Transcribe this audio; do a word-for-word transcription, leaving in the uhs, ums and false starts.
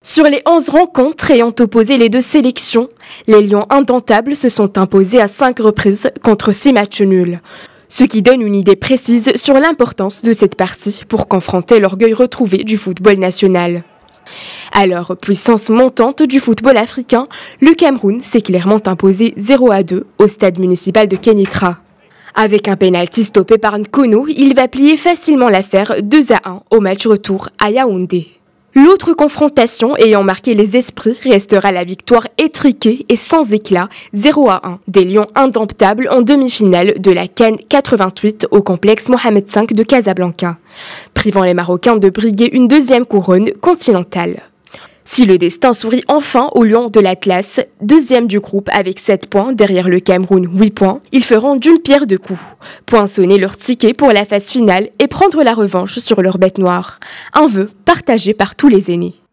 Sur les onze rencontres ayant opposé les deux sélections, les Lions indomptables se sont imposés à cinq reprises contre six matchs nuls. Ce qui donne une idée précise sur l'importance de cette partie pour confronter l'orgueil retrouvé du football national. Alors, puissance montante du football africain, le Cameroun s'est clairement imposé zéro à deux au stade municipal de Kénitra. Avec un pénalty stoppé par Nkono, il va plier facilement l'affaire deux à un au match retour à Yaoundé. L'autre confrontation ayant marqué les esprits restera la victoire étriquée et sans éclat zéro à un des Lions indomptables en demi-finale de la CAN quatre-vingt-huit au complexe Mohamed cinq de Casablanca, privant les Marocains de briguer une deuxième couronne continentale. Si le destin sourit enfin aux Lions de l'Atlas, deuxième du groupe avec sept points derrière le Cameroun huit points, ils feront d'une pierre deux coups, poinçonner leur ticket pour la phase finale et prendre la revanche sur leur bête noire. Un vœu partagé par tous les aînés.